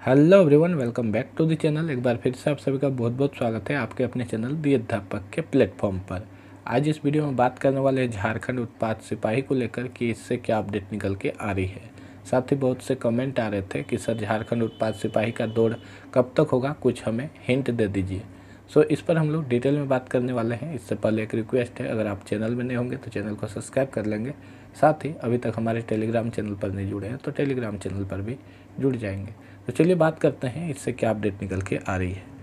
Hello everyone, welcome back to the channel. एक बार फिर से आप सभी का बहुत बहुत स्वागत है आपके अपने चैनल दी अध्यापक के प्लेटफॉर्म पर। आज इस वीडियो में बात करने वाले हैं झारखंड उत्पाद सिपाही को लेकर कि इससे क्या अपडेट निकल के आ रही है। साथ ही बहुत से कमेंट आ रहे थे कि सर झारखंड उत्पाद सिपाही का दौड़ कब तक होगा, कुछ हमें हिंट दे दीजिए। सो इस पर हम लोग डिटेल में बात करने वाले हैं। इससे पहले एक रिक्वेस्ट है, अगर आप चैनल में नए होंगे तो चैनल को सब्सक्राइब कर लेंगे। साथ ही अभी तक हमारे टेलीग्राम चैनल पर नहीं जुड़े हैं तो टेलीग्राम चैनल पर भी जुड़ जाएंगे। तो चलिए बात करते हैं इससे क्या अपडेट निकल के आ रही है।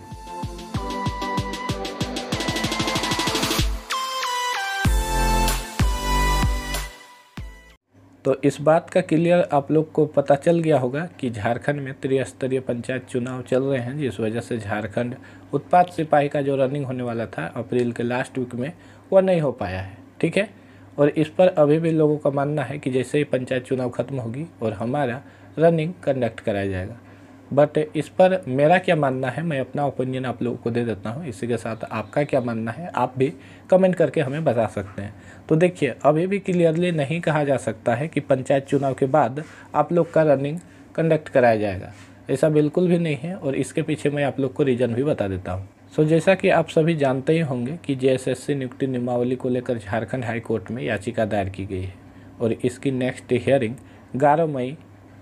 तो इस बात का क्लियर आप लोग को पता चल गया होगा कि झारखंड में त्रिस्तरीय पंचायत चुनाव चल रहे हैं, जिस वजह से झारखंड उत्पाद सिपाही का जो रनिंग होने वाला था अप्रैल के लास्ट वीक में, वह नहीं हो पाया है। ठीक है, और इस पर अभी भी लोगों का मानना है कि जैसे ही पंचायत चुनाव खत्म होगी और हमारा रनिंग कंडक्ट कराया जाएगा। बट इस पर मेरा क्या मानना है, मैं अपना ओपिनियन आप लोगों को दे देता हूँ। इसी के साथ आपका क्या मानना है आप भी कमेंट करके हमें बता सकते हैं। तो देखिए, अभी भी क्लियरली नहीं कहा जा सकता है कि पंचायत चुनाव के बाद आप लोग का रनिंग कंडक्ट कराया जाएगा, ऐसा बिल्कुल भी नहीं है। और इसके पीछे मैं आप लोग को रीज़न भी बता देता हूँ। सो जैसा कि आप सभी जानते ही होंगे कि जेएसएससी नियुक्ति नियमावली को लेकर झारखंड हाई कोर्ट में याचिका दायर की गई है और इसकी नेक्स्ट हियरिंग 11 मई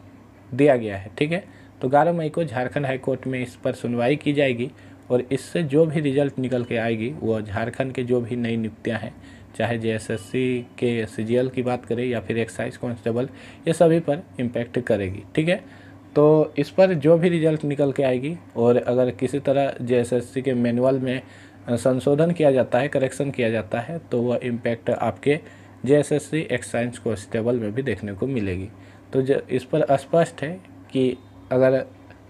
दिया गया है। ठीक है, तो 11 मई को झारखंड हाई कोर्ट में इस पर सुनवाई की जाएगी और इससे जो भी रिजल्ट निकल के आएगी वो झारखंड के जो भी नई नियुक्तियां हैं, चाहे जेएसएससी के सीजीएल की बात करें या फिर एक्साइज कांस्टेबल, ये सभी पर इम्पैक्ट करेगी। ठीक है, तो इस पर जो भी रिजल्ट निकल के आएगी और अगर किसी तरह जेएसएससी के मैनुअल में संशोधन किया जाता है, करेक्शन किया जाता है, तो वह इम्पैक्ट आपके जेएसएससी एक्साइज कांस्टेबल में भी देखने को मिलेगी। तो इस पर स्पष्ट है कि अगर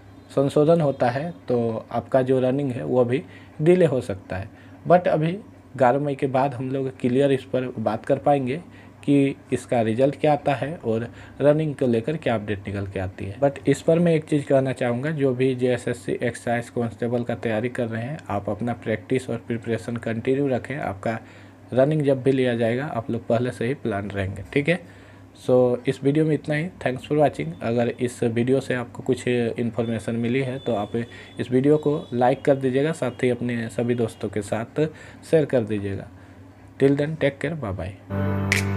संशोधन होता है तो आपका जो रनिंग है वो भी डिले हो सकता है। बट अभी 11 मई के बाद हम लोग क्लियर इस पर बात कर पाएंगे कि इसका रिजल्ट क्या आता है और रनिंग को लेकर क्या अपडेट निकल के आती है। बट इस पर मैं एक चीज़ कहना चाहूँगा, जो भी जेएसएससी एक्साइज कांस्टेबल का तैयारी कर रहे हैं, आप अपना प्रैक्टिस और प्रिपरेशन कंटिन्यू रखें। आपका रनिंग जब भी लिया जाएगा आप लोग पहले से ही प्लान रहेंगे। ठीक है, सो इस वीडियो में इतना ही। Thanks for watching. अगर इस वीडियो से आपको कुछ इन्फॉर्मेशन मिली है तो आप इस वीडियो को लाइक कर दीजिएगा, साथ ही अपने सभी दोस्तों के साथ शेयर कर दीजिएगा। Till then take care, bye bye.